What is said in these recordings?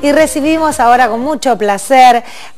Y recibimos ahora con mucho placer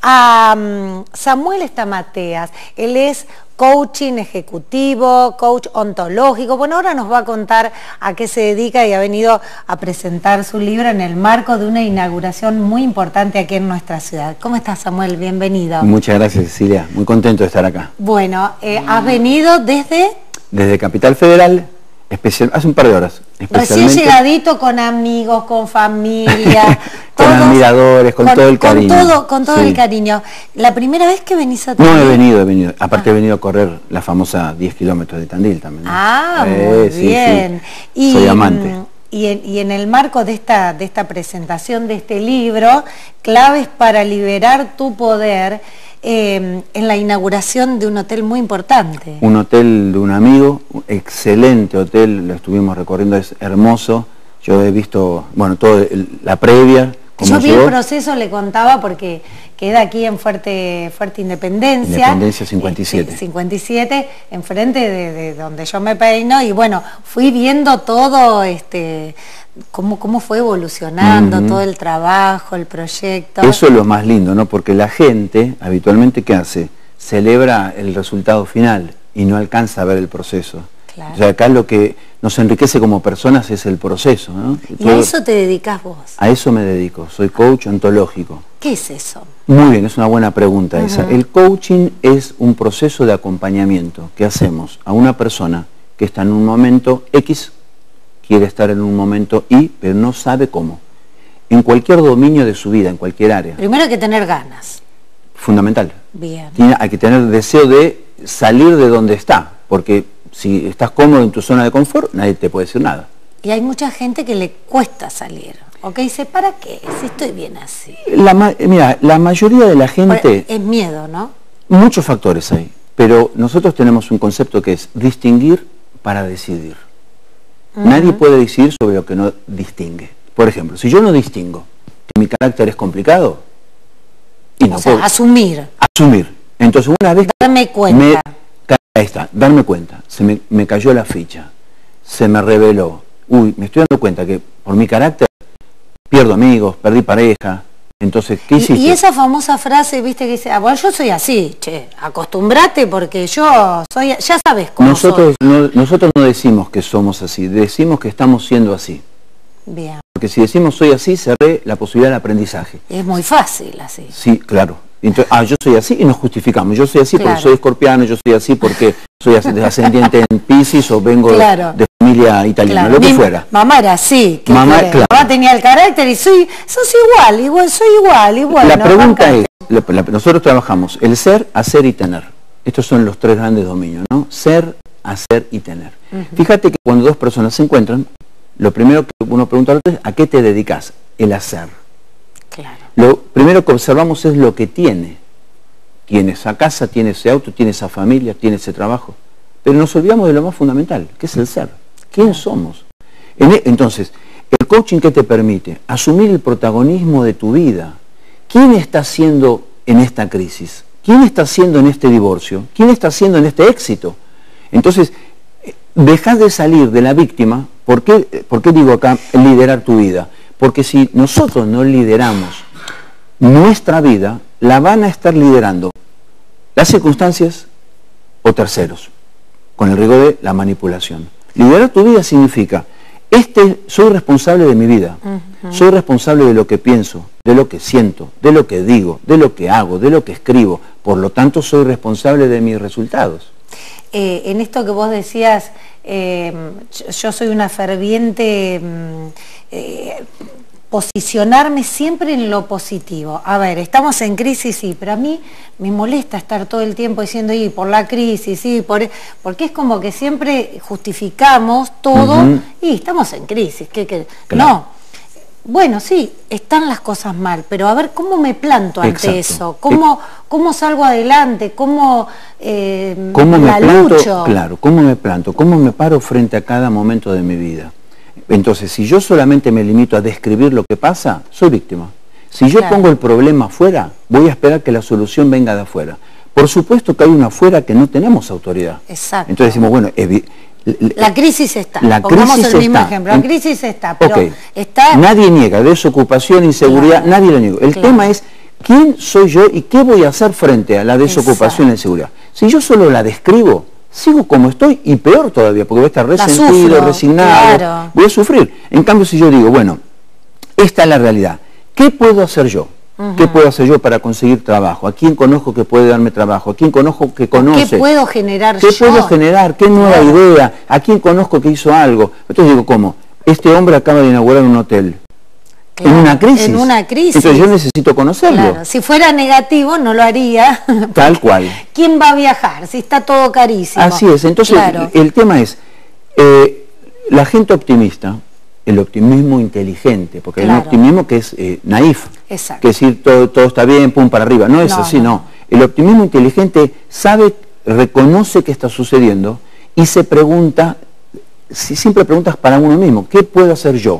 a Samuel Stamateas. Él es coaching ejecutivo, coach ontológico. Bueno, ahora nos va a contar a qué se dedica y ha venido a presentar su libro en el marco de una inauguración muy importante aquí en nuestra ciudad. ¿Cómo estás, Samuel? Bienvenido. Muchas gracias, Cecilia. Muy contento de estar acá. Bueno, has venido desde... Desde Capital Federal, hace un par de horas. Recién llegadito, con amigos, con familia, con admiradores, con todo el cariño. Con todo sí. el cariño. ¿La primera vez que venís a Tandil? No, he venido. Aparte he venido a correr la famosa 10 kilómetros de Tandil también, ¿no? Ah, muy bien. Sí. Soy amante. Y en el marco de esta presentación de este libro, Claves para liberar tu poder, en la inauguración de un hotel muy importante. Un hotel de un amigo, excelente hotel, lo estuvimos recorriendo, es hermoso. Yo he visto, bueno, toda la previa. Yo vi el proceso, le contaba, porque queda aquí en Fuerte Independencia. Independencia 57. 57, enfrente de donde yo me peino, y bueno, fui viendo todo, cómo fue evolucionando, todo el trabajo, el proyecto. Eso es lo más lindo, ¿no? Porque la gente, habitualmente, ¿qué hace? Celebra el resultado final y no alcanza a ver el proceso. Claro. O sea, acá lo que nos enriquece como personas es el proceso, ¿no? ¿Y a eso te dedicas vos? A eso me dedico, soy coach ontológico. ¿Qué es eso? Muy bien, es una buena pregunta esa. El coaching es un proceso de acompañamiento que hacemos a una persona que está en un momento X, quiere estar en un momento Y, pero no sabe cómo. En cualquier dominio de su vida, en cualquier área. Primero hay que tener ganas. Fundamental. Bien. Hay que tener deseo de salir de donde está, porque si estás cómodo en tu zona de confort, nadie te puede decir nada. Y hay mucha gente que le cuesta salir, o que dice, ¿para qué? Si estoy bien así. Mira, la mayoría de la gente... Es miedo, ¿no? Muchos factores hay, pero nosotros tenemos un concepto que es distinguir para decidir. Nadie puede decidir sobre lo que no distingue. Por ejemplo, si yo no distingo que mi carácter es complicado... Y no puedo asumir. Asumir. Entonces, una vez... Darme cuenta. Ahí está, darme cuenta. Me cayó la ficha. Se me reveló. Uy, me estoy dando cuenta que por mi carácter pierdo amigos, perdí pareja. Entonces, ¿qué hiciste? Y esa famosa frase, viste, que dice, bueno, yo soy así, che, acostumbrate porque yo soy, ya sabes cómo nosotros soy. Nosotros no decimos que somos así, decimos que estamos siendo así. Bien. Porque si decimos soy así, se ve la posibilidad del aprendizaje. Es muy fácil así. Sí, claro. Entonces, yo soy así y nos justificamos. Yo soy así porque soy escorpiano, yo soy así porque soy ascendiente en Piscis o vengo de familia italiana, lo que fuera. Mamá era así. Mamá tenía el carácter y sos igual, soy igual. La pregunta es, nosotros trabajamos el ser, hacer y tener. Estos son los tres grandes dominios, ¿no? Ser, hacer y tener. Fíjate que cuando dos personas se encuentran, lo primero que uno pregunta al otro es, ¿a qué te dedicas? El hacer. Claro. Lo primero que observamos es lo que tiene. Tiene esa casa, tiene ese auto, tiene esa familia, tiene ese trabajo. Pero nos olvidamos de lo más fundamental, que es el ser. ¿Quién somos? Entonces, el coaching, ¿qué te permite? Asumir el protagonismo de tu vida. ¿Quién está siendo en esta crisis? ¿Quién está siendo en este divorcio? ¿Quién está siendo en este éxito? Entonces, dejas de salir de la víctima. ¿Por qué digo acá liderar tu vida? Porque si nosotros no lideramos nuestra vida, la van a estar liderando las circunstancias o terceros, con el riesgo de la manipulación. Liderar tu vida significa, soy responsable de mi vida, soy responsable de lo que pienso, de lo que siento, de lo que digo, de lo que hago, de lo que escribo, por lo tanto soy responsable de mis resultados. En esto que vos decías, yo soy una ferviente... posicionarme siempre en lo positivo. A ver, estamos en crisis, sí, pero a mí me molesta estar todo el tiempo diciendo, y por la crisis, sí, porque es como que siempre justificamos todo y estamos en crisis. Claro. No. Bueno, sí, están las cosas mal, pero a ver, ¿cómo me planto ante eso? ¿Cómo salgo adelante? ¿Cómo la lucho? Claro, ¿cómo me planto? ¿Cómo me paro frente a cada momento de mi vida? Entonces, si yo solamente me limito a describir lo que pasa, soy víctima. Si yo pongo el problema afuera, voy a esperar que la solución venga de afuera. Por supuesto que hay una afuera que no tenemos autoridad. Exacto. Entonces decimos, bueno, La crisis está, la pongamos crisis el mismo está. ejemplo, la crisis está, pero Okay. está... Nadie niega, desocupación, inseguridad, Claro, nadie lo niega. El claro. tema es, ¿quién soy yo y qué voy a hacer frente a la desocupación y la inseguridad? Si yo solo la describo, sigo como estoy y peor todavía, porque voy a estar resentido, sufro, resignado, claro. voy a sufrir. En cambio, si yo digo, bueno, esta es la realidad, ¿qué puedo hacer yo? ¿Qué puedo hacer yo para conseguir trabajo? ¿A quién conozco que puede darme trabajo? ¿A quién conozco que conoce? ¿Qué puedo generar ¿Qué yo? puedo generar? ¿Qué nueva idea? ¿A quién conozco que hizo algo? Entonces digo, ¿cómo? Este hombre acaba de inaugurar un hotel. Claro, en una crisis. En una crisis. Entonces yo necesito conocerlo. Claro, si fuera negativo no lo haría. Tal cual. ¿Quién va a viajar si está todo carísimo? Así es. Entonces claro. el tema es, la gente optimista, el optimismo inteligente, porque hay un optimismo que es naif. Exacto. Que decir todo está bien, pum, para arriba. No es así, no. El optimismo inteligente sabe, reconoce qué está sucediendo y se pregunta, siempre preguntas para uno mismo, ¿qué puedo hacer yo?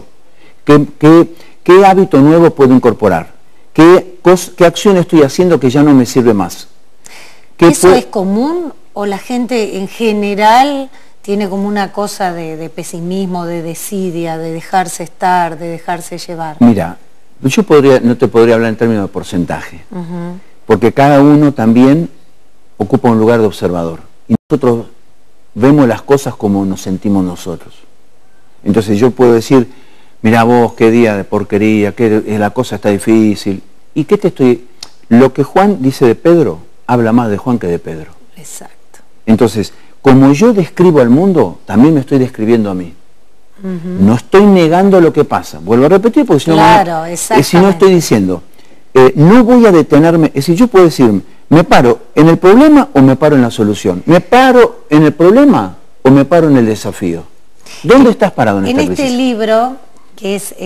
¿Qué hábito nuevo puedo incorporar? ¿Qué acción estoy haciendo que ya no me sirve más? ¿Eso es común o la gente en general tiene como una cosa de pesimismo, de desidia, de dejarse estar, de dejarse llevar? Mira, yo no te podría hablar en términos de porcentaje, porque cada uno también ocupa un lugar de observador y nosotros vemos las cosas como nos sentimos nosotros. Entonces yo puedo decir, mira vos, qué día de porquería, la cosa está difícil. ¿Y qué te estoy...? Lo que Juan dice de Pedro, habla más de Juan que de Pedro. Exacto. Entonces, como yo describo al mundo, también me estoy describiendo a mí. No estoy negando lo que pasa. Vuelvo a repetir, porque si no, si no estoy diciendo, no voy a detenerme. Es decir, yo puedo decir, ¿me paro en el problema o me paro en la solución? ¿Me paro en el problema o me paro en el desafío? ¿Dónde estás parado en esta crisis? En este libro, que es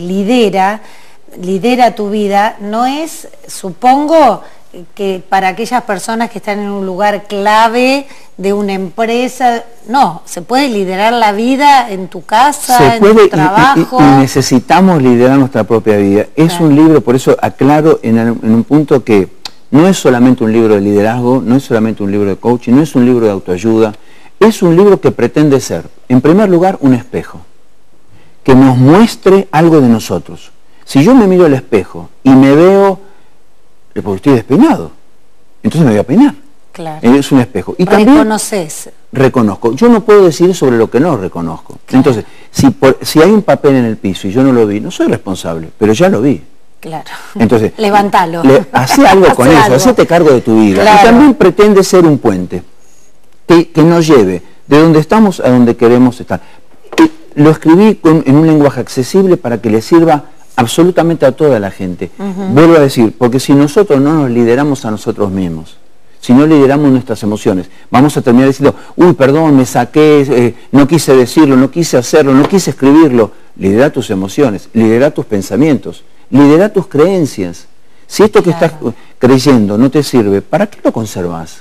Lidera tu vida, no es, supongo, que para aquellas personas que están en un lugar clave de una empresa, no, se puede liderar la vida en tu casa, en tu trabajo. Y necesitamos liderar nuestra propia vida. Es un libro, por eso aclaro en un punto que no es solamente un libro de liderazgo, no es solamente un libro de coaching, no es un libro de autoayuda, es un libro que pretende ser, en primer lugar, un espejo, que nos muestre algo de nosotros. Si yo me miro al espejo y me veo, porque estoy despeinado, entonces me voy a peinar. Claro. Es un espejo. Y reconoces. También reconozco. Yo no puedo decir sobre lo que no reconozco. Claro. Entonces, si hay un papel en el piso y yo no lo vi, no soy responsable, pero ya lo vi. Claro. Entonces, levántalo. Hacé algo con eso, hacete cargo de tu vida. Claro. Y también pretende ser un puente que nos lleve de donde estamos a donde queremos estar. Lo escribí en un lenguaje accesible para que le sirva absolutamente a toda la gente. Vuelvo a decir, porque si nosotros no nos lideramos a nosotros mismos, si no lideramos nuestras emociones, vamos a terminar diciendo, uy, perdón, me saqué, no quise decirlo, no quise hacerlo, no quise escribirlo. Lidera tus emociones, lidera tus pensamientos, lidera tus creencias. Si esto que estás creyendo no te sirve, ¿para qué lo conservas?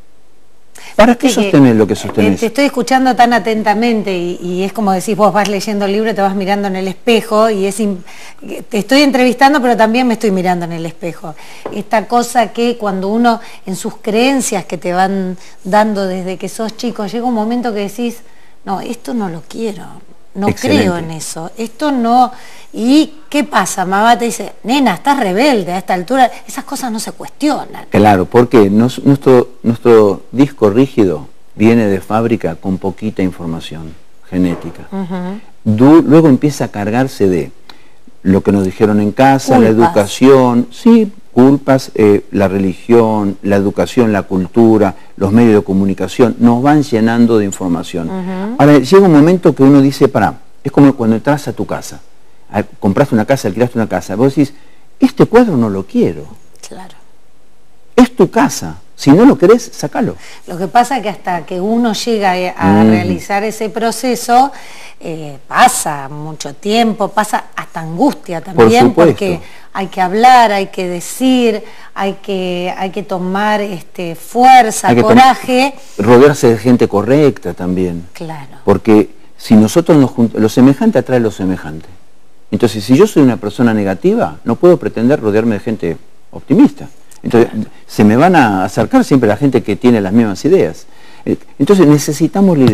¿Para qué sostener lo que sostenés? Te estoy escuchando tan atentamente y es como decís, vos vas leyendo el libro, te vas mirando en el espejo y te estoy entrevistando, pero también me estoy mirando en el espejo. Esta cosa que cuando uno, en sus creencias que te van dando desde que sos chico, llega un momento que decís, no, esto no lo quiero, no creo en eso, esto no... ¿Y qué pasa? Mamá te dice, nena, estás rebelde a esta altura, esas cosas no se cuestionan. Claro, porque nuestro disco rígido viene de fábrica con poquita información genética. Luego empieza a cargarse de lo que nos dijeron en casa, la educación, sí, culpas, la religión, la educación, la cultura, los medios de comunicación, nos van llenando de información. Ahora, llega un momento que uno dice, pará, es como cuando entras a tu casa. Compraste una casa, alquilaste una casa, vos decís, este cuadro no lo quiero. Claro. Es tu casa, si no lo querés, sacalo. Lo que pasa es que hasta que uno llega a realizar ese proceso, pasa mucho tiempo, pasa hasta angustia también, porque hay que hablar, hay que decir, hay que tomar fuerza, coraje. Rodearse de gente correcta también. Claro. Porque si nosotros nos juntamos, lo semejante atrae lo semejante. Entonces, si yo soy una persona negativa, no puedo pretender rodearme de gente optimista. Entonces, se me van a acercar siempre la gente que tiene las mismas ideas. Entonces, necesitamos liderar.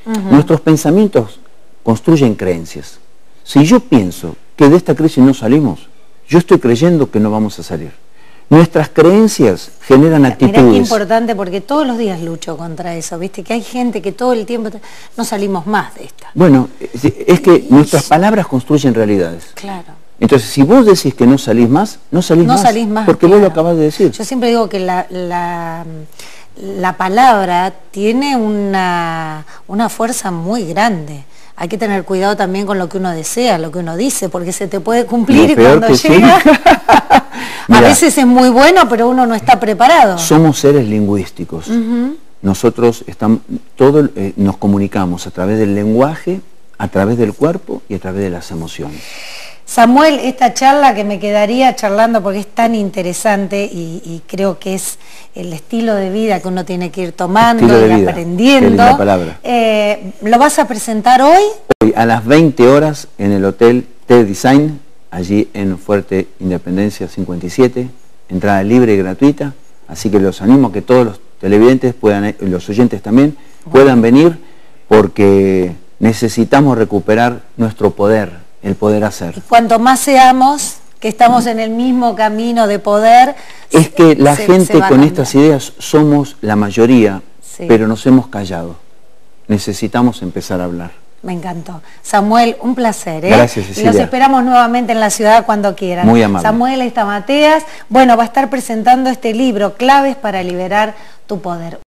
Nuestros pensamientos construyen creencias. Si yo pienso que de esta crisis no salimos, yo estoy creyendo que no vamos a salir. Nuestras creencias generan actitudes. Mirá qué importante, porque todos los días lucho contra eso, ¿viste? Que hay gente que todo el tiempo no salimos más de esta. Bueno, es que nuestras palabras construyen realidades. Claro. Entonces, si vos decís que no salís más, no salís más, porque claro. Vos lo acabás de decir. Yo siempre digo que la palabra tiene una fuerza muy grande. Hay que tener cuidado también con lo que uno desea, lo que uno dice, porque se te puede cumplir y cuando llega... Mirá, a veces es muy bueno, pero uno no está preparado. Somos seres lingüísticos. Nosotros nos comunicamos a través del lenguaje, a través del cuerpo y a través de las emociones. Samuel, esta charla que me quedaría charlando porque es tan interesante y creo que es el estilo de vida que uno tiene que ir tomando y aprendiendo. Qué linda palabra. ¿Lo vas a presentar hoy? Hoy a las 20 horas en el Hotel T-Design, allí en Fuerte Independencia 57, entrada libre y gratuita, así que los animo a que todos los televidentes puedan, los oyentes también, puedan venir porque necesitamos recuperar nuestro poder, el poder hacer. Y cuanto más seamos, que estamos en el mismo camino de poder... Es que la gente con estas ideas somos la mayoría, pero nos hemos callado. Necesitamos empezar a hablar. Me encantó. Samuel, un placer. Gracias, Cecilia. Y los esperamos nuevamente en la ciudad cuando quieran. Muy amable. Samuel Estamateas, bueno, va a estar presentando este libro, Claves para liberar tu poder.